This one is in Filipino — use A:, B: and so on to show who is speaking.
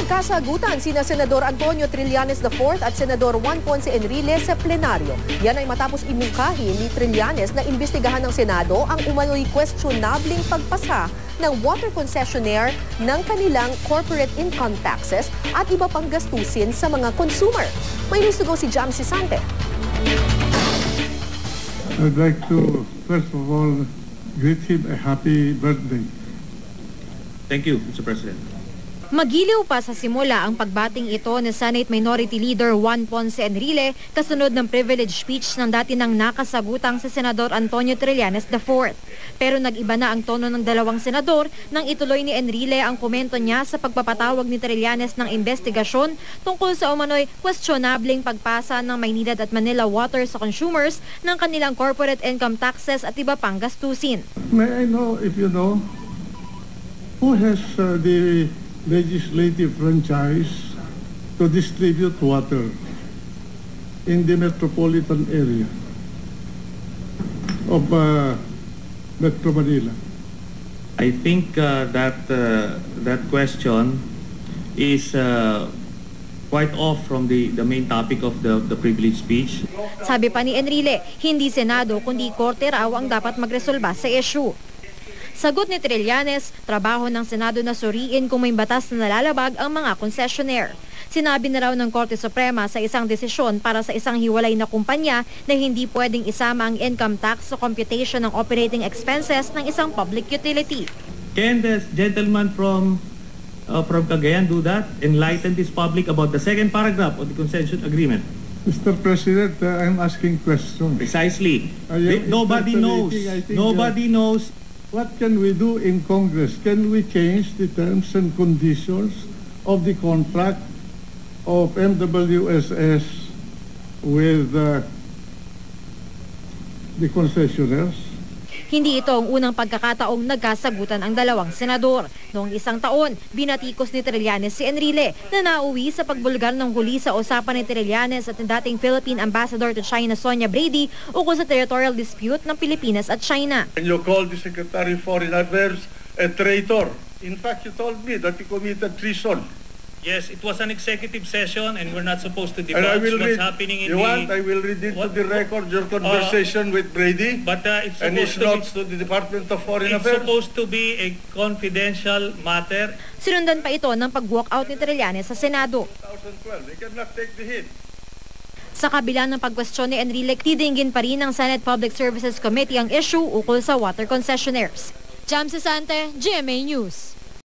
A: Nagkasagutan sina Senador Antonio Trillanes IV at Senador Juan Ponce Enrile sa plenaryo. Yan ay matapos imungkahi ni Trillanes na imbestigahan ng Senado ang umano'y questionabling pagpasa ng water concessionaire ng kanilang corporate income taxes at iba pang gastusin sa mga consumer. May news to go si Jam Sisante.
B: I'd like to, first of all, greet him a happy birthday.
C: Thank you, Mr. President.
D: Magiliw pa sa simula ang pagbating ito ni Senate Minority Leader Juan Ponce Enrile kasunod ng privilege speech ng dati nang nakasagutang si Senador Antonio Trillanes IV. Pero nag-iba na ang tono ng dalawang senador nang ituloy ni Enrile ang komento niya sa pagpapatawag ni Trillanes ng investigasyon tungkol sa umano'y questionabling pagpasa ng Maynilad at Manila Water sa consumers ng kanilang corporate income taxes at iba pang gastusin.
B: May I know, if you know, who has the legislative franchise to distribute water in the metropolitan area of Metro Manila?
C: I think that question is quite off from the main topic of the privilege speech.
D: Sabi pa ni Enrile, hindi Senado kundi Korte raw ang dapat magresolba sa issue. Sagot ni Trillanes, trabaho ng Senado na suriin kung may batas na nalalabag ang mga concessionaire. Sinabi na raw ng Korte Suprema sa isang desisyon para sa isang hiwalay na kumpanya na hindi pwedeng isama ang income tax sa computation ng operating expenses ng isang public utility.
C: Can the gentleman from Cagayan do that? Enlighten this public about the second paragraph of the concession agreement.
B: Mr. President, I'm asking questions.
C: Precisely. Nobody knows. Nobody knows.
B: What can we do in Congress? Can we change the terms and conditions of the contract of MWSS with the concessionaires?
D: Hindi ito ang unang pagkakataong nagkasagutan ang dalawang senador. Noong isang taon, binatikos ni Trillanes si Enrile na nauwi sa pagbulgar ng huli sa usapan ni Trillanes at ng dating Philippine Ambassador to China Sonia Brady ukol sa territorial dispute ng Pilipinas at China.
E: And you called the Secretary of Foreign Affairs a traitor. In fact, you told me that he committed treason.
F: Yes, it was an executive session and we're not supposed to divulge what's happening in
E: I will read into the record your conversation with Brady.
F: But it's
E: and it's not to the Department of Foreign Affairs.
F: It's supposed to be a confidential matter.
D: Sinundan pa ito ng pag-walkout ni Trillanes sa Senado.
E: 2012, they cannot take the hit.
D: Sa kabila ng pagkwestiyon ni Enrile, tidinggin pa rin ng Senate Public Services Committee ang issue ukol sa water concessionaires. Jam Sisante, GMA News.